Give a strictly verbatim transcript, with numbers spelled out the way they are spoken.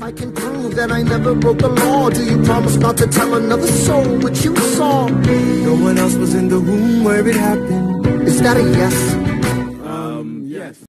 If I can prove that I never broke the law, do you promise not to tell another soul what you saw? No one else was in the room where it happened. Is that a yes?